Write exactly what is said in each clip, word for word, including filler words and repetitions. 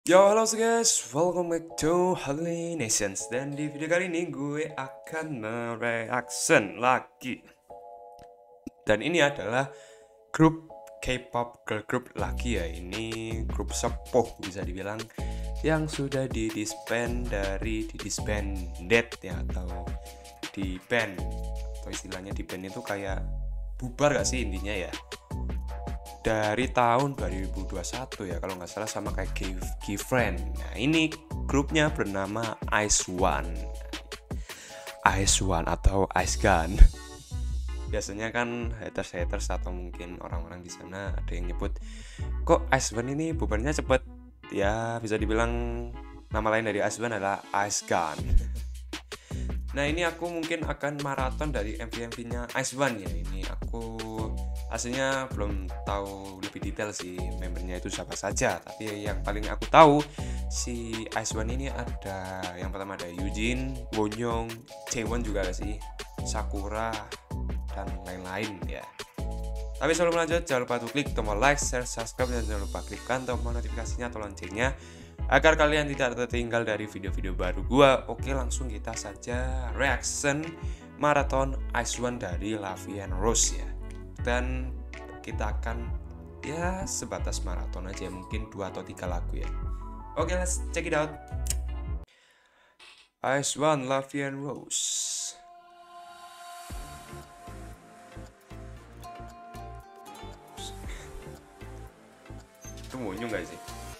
Yo, halo guys, welcome back to Holy Nations. Dan di video kali ini gue akan mereaction lagi. Dan ini adalah grup K-pop girl group lagi ya. Ini grup sepuh bisa dibilang yang sudah di disband dari di disbanded ya, atau di band, atau istilahnya di band itu kayak bubar gak sih intinya ya, dari tahun dua ribu dua puluh satu ya kalau nggak salah, sama kayak G-Friend. Nah ini grupnya bernama Ice One. Ice One atau Ice Gun. Biasanya kan haters-haters atau mungkin orang-orang di sana ada yang nyebut, kok Ice One ini bubarnya cepet. Ya bisa dibilang nama lain dari Ice One adalah Ice Gun. Nah ini aku mungkin akan maraton dari M V-M V-nya Ice One ya. Ini aku aslinya belum tahu lebih detail sih membernya itu siapa saja, tapi yang paling aku tahu si Ice One ini ada, yang pertama ada Eugene, Wonyoung, Jaewon juga ada sih, Sakura, dan lain-lain ya. Tapi sebelum lanjut, jangan lupa untuk klik tombol like, share, subscribe, dan jangan lupa klikkan tombol notifikasinya atau loncengnya agar kalian tidak tertinggal dari video-video baru gua. Oke, langsung kita saja reaction maraton Ice One dari Love and Rose ya. Dan kita akan ya sebatas maraton aja, mungkin dua atau tiga lagu ya. Oke, let's check it out. Ice One, Love and Rose. Itu Wonyoung gak sih?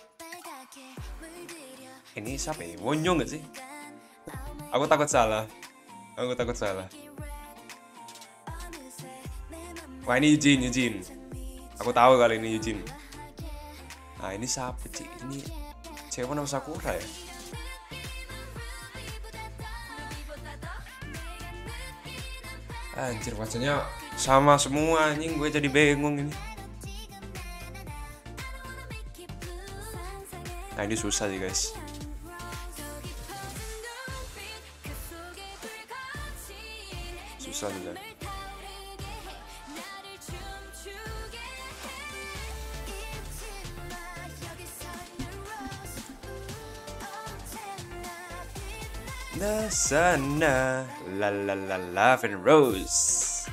Ini siapa ya? Wonyoung gak sih? Aku takut salah. Aku takut salah. Wah ini Eugene, Eugene. Aku tahu kali ini Eugene. Nah ini siapa sih? Ini cewek nama Sakura ya? Anjir, wajahnya sama semua anjing, gue jadi bingung ini. Nah ini susah sih guys. Susah juga. Nah sana la la la Love and Rose.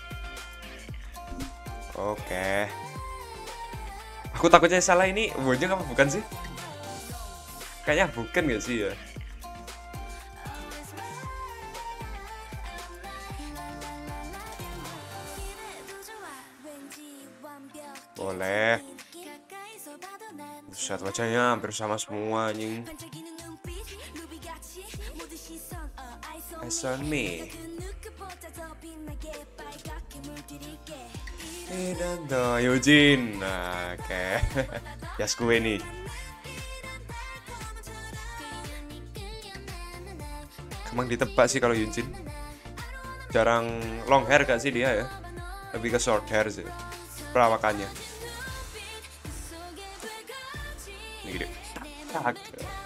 Oke. Aku takutnya salah, ini Wonyoung apa bukan sih? Kayaknya bukan gak sih ya? Boleh. Buset, wajahnya hampir sama semua anjing. Eyes on me. Dan tuh Eugene. Nah, oke. Okay. Yas gue nih. Emang ditebak sih kalau Eugene. Jarang long hair gak sih dia ya? Lebih ke short hair sih perawakannya. Ini gede. Tak.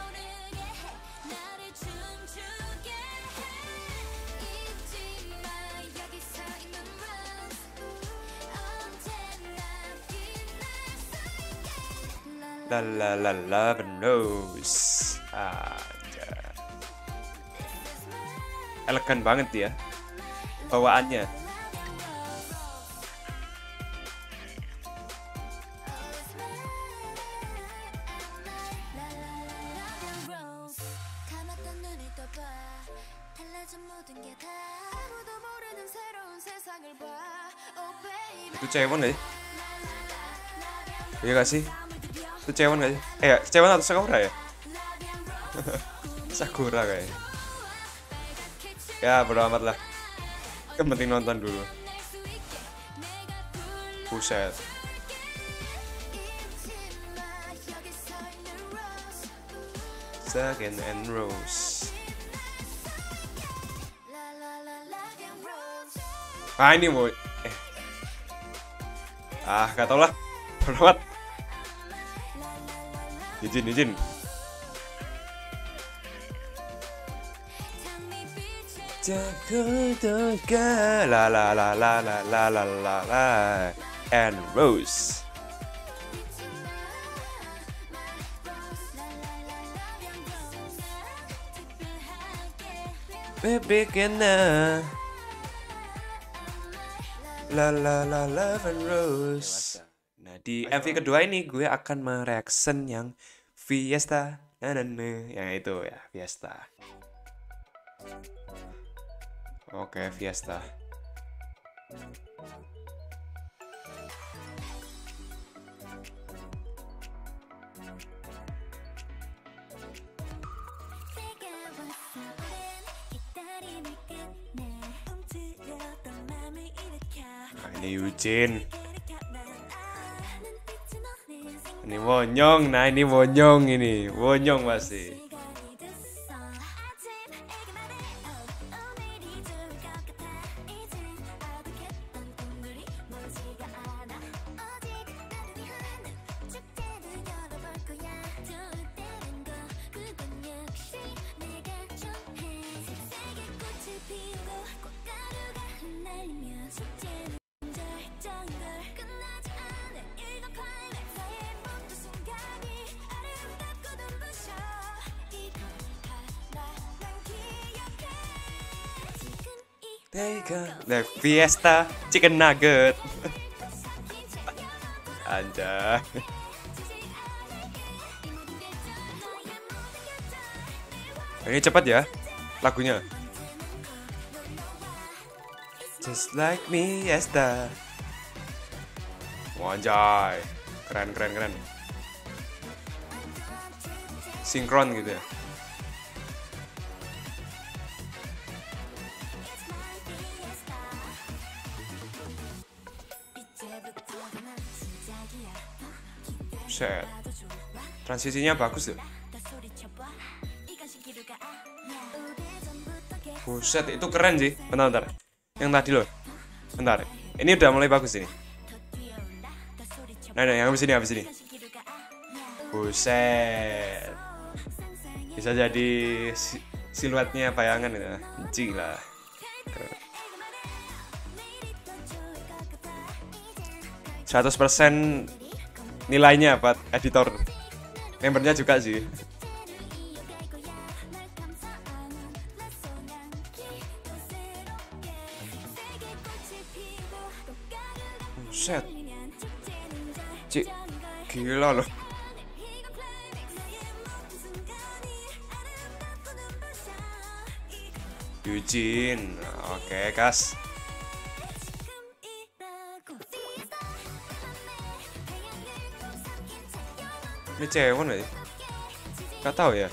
La la la Love and Rose. Aja. Elegan banget ya bawaannya. Itu Jaewon gak sih? Iya gak sih? Itu Jaewon gak sih? Eh, Jaewon atau Sakura ya? Sakura kayaknya. Ya bodo amat lah, yang penting nonton dulu. Buset. Second and Rose. Ah ini mau eh. Ah gak tau lah. Bodo amat. Izin, izin. Jakarta, la la la la la la la la la and Rose. Baby kena la la la love and rose. Nah di M V kedua ini gue akan mereaction yang Fiesta, nah, nah, nah, yang itu ya Fiesta. Oke, Fiesta. Nah, ini Eugene. Ini Wonyong, nah ini Wonyong ini, Wonyong pasti. The Fiesta Chicken Nugget. Anjay. Ini cepat ya lagunya. Just like me, Fiesta. Anjay. Keren keren keren. Sinkron gitu ya. Set. Transisinya bagus tuh. Buset, itu keren sih. Bentar, bentar. Yang tadi loh. Bentar. Ini udah mulai bagus ini. Nah, nah yang habis ini, habis ini. Buset. Bisa jadi si siluetnya bayangan ya. Gila. seratus persen nilainya buat editor. Membernya juga sih. Set. Cik, gila loh. Eugene. Oke, kas. Ini cewek nggak sih? Gak tahu ya.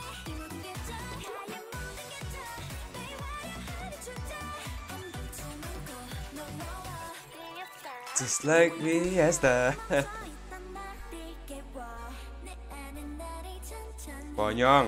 Just like Fiesta. Bonyong.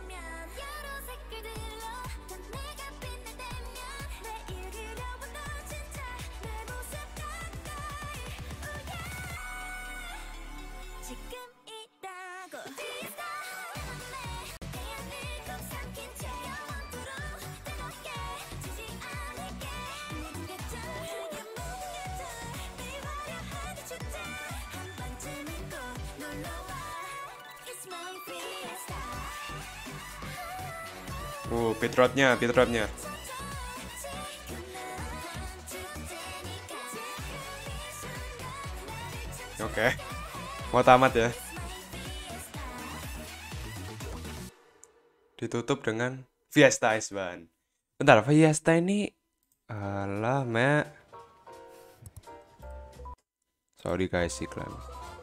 Uh, pitrotnya, pitrotnya. Oke, mau tamat ya. Ditutup dengan Fiesta Isban. Bentar, Fiesta ini, alah, me. Sorry guys, iklan.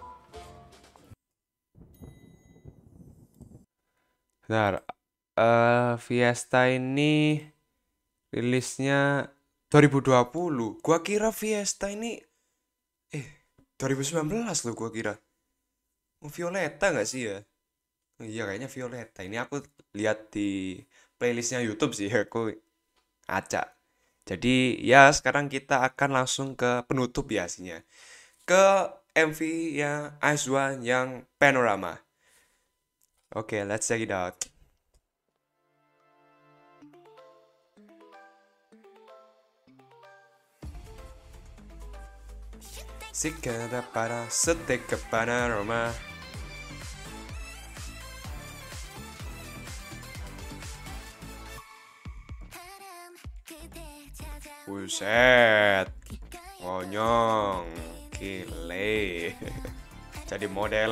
Bentar. Uh, Fiesta ini rilisnya dua ribu dua puluh. Gua kira Fiesta ini eh dua ribu sembilan belas loh gua kira. Oh, Violeta nggak sih ya? Oh, iya kayaknya Violeta. Ini aku lihat di playlistnya YouTube sih, aku acak. Jadi ya sekarang kita akan langsung ke penutup ya aslinya. Ke M V yang Aizwan yang Panorama. Oke, okay, let's check it out. Si queda para setek ke panorama. Buset, ngonyong, gile, jadi model.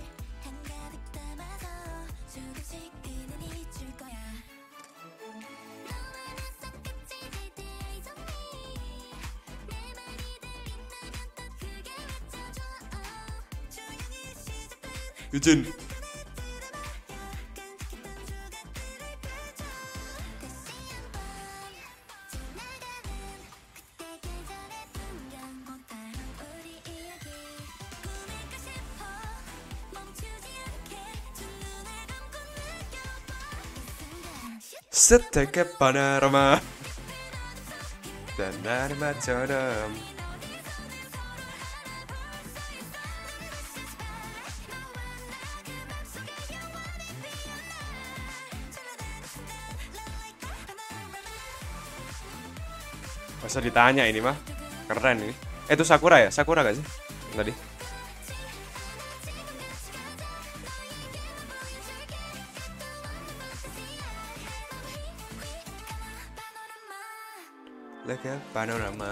Izin. Setegep panorama dan armaconem. Masa ditanya ini mah keren ini. Eh itu Sakura ya? Sakura gak sih tadi? Lega panorama.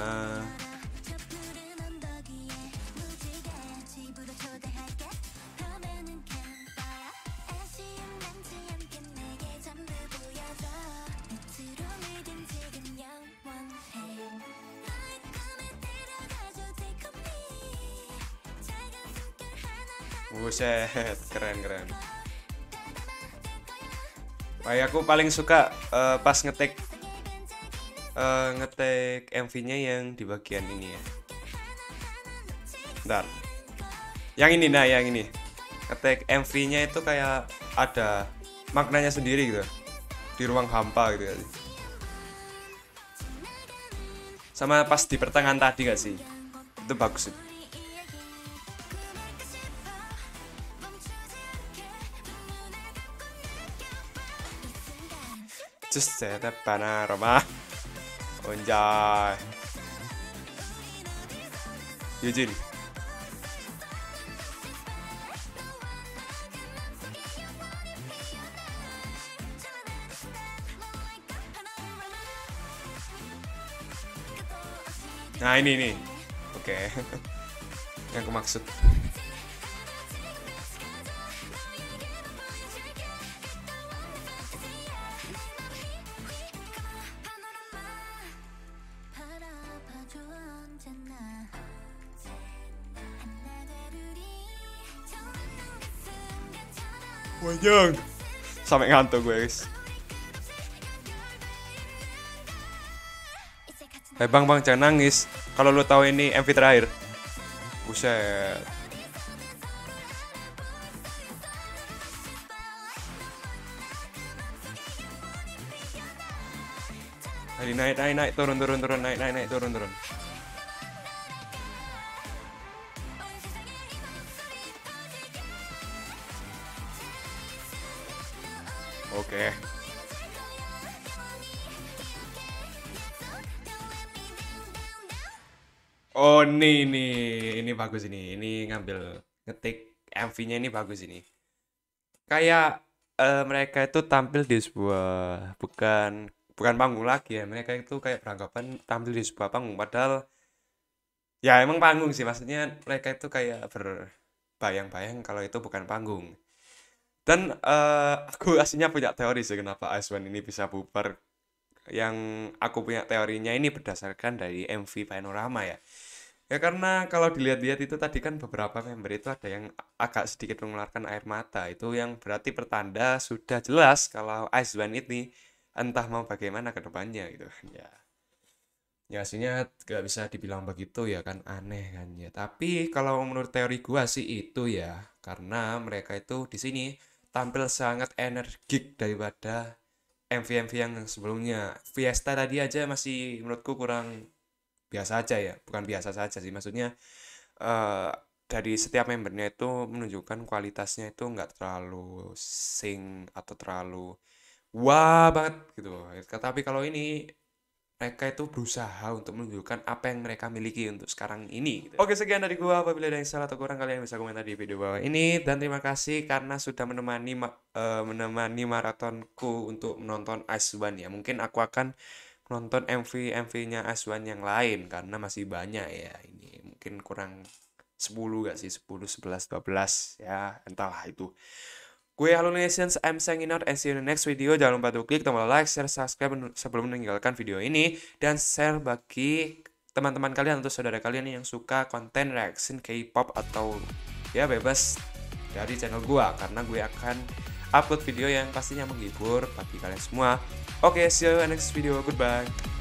Buset, keren keren. Kayak aku paling suka uh, pas ngetik uh, ngetik M V-nya yang di bagian ini ya. Bentar. Yang ini nah, yang ini. Ngetik M V-nya itu kayak ada maknanya sendiri gitu. Di ruang hampa gitu ya. Sama pas di pertengahan tadi gak sih? Itu bagus sih. Just set panorama. Onjay. Yujin. Nah ini nih. Oke. Okay. Yang aku maksud. Wajang. Sampai ngantuk gue guys. Eh bang bang jangan nangis. Kalau lu tahu ini M V terakhir. Buset. Naik naik naik naik turun turun turun naik naik naik turun turun. Oke. Oh nih nih ini bagus ini. Ini ngambil ngetik M V-nya ini bagus ini. Kayak uh, mereka itu tampil di sebuah bukan bukan panggung lagi ya. Mereka itu kayak beranggapan tampil di sebuah panggung padahal ya emang panggung sih, maksudnya mereka itu kayak berbayang-bayang kalau itu bukan panggung. Dan uh, aku aslinya punya teori sih kenapa Ice One ini bisa bubar. Yang aku punya teorinya ini berdasarkan dari M V Panorama ya. Ya karena kalau dilihat-lihat itu tadi kan beberapa member itu ada yang agak sedikit mengeluarkan air mata. Itu yang berarti pertanda sudah jelas kalau Ice One ini entah mau bagaimana ke depannya gitu kan ya. Ya aslinya gak bisa dibilang begitu ya kan, aneh kan ya. Tapi kalau menurut teori gua sih itu ya karena mereka itu di sini tampil sangat energik daripada M V-M V yang sebelumnya. Fiesta tadi aja masih menurutku kurang biasa aja ya, bukan biasa saja sih, maksudnya uh, dari setiap membernya itu menunjukkan kualitasnya itu nggak terlalu sing atau terlalu wah banget gitu. Tapi kalau ini mereka itu berusaha untuk menunjukkan apa yang mereka miliki untuk sekarang ini gitu. Oke sekian dari gua, apabila ada yang salah atau kurang kalian bisa komentar di video bawah ini, dan terima kasih karena sudah menemani uh, menemani maratonku untuk menonton Ice One ya. Mungkin aku akan nonton M V M V-nya Aswan yang lain karena masih banyak ya. Ini mungkin kurang sepuluh gak sih, sepuluh, sebelas, dua belas ya, entahlah itu. Gue Halo Nations, I'm signing out and see you in the next video. Jangan lupa untuk klik tombol like, share, subscribe sebelum meninggalkan video ini, dan share bagi teman-teman kalian atau saudara kalian yang suka konten reaction K-pop atau ya bebas dari channel gue, karena gue akan upload video yang pastinya menghibur bagi kalian semua. Oke, okay, see you in the next video. Goodbye.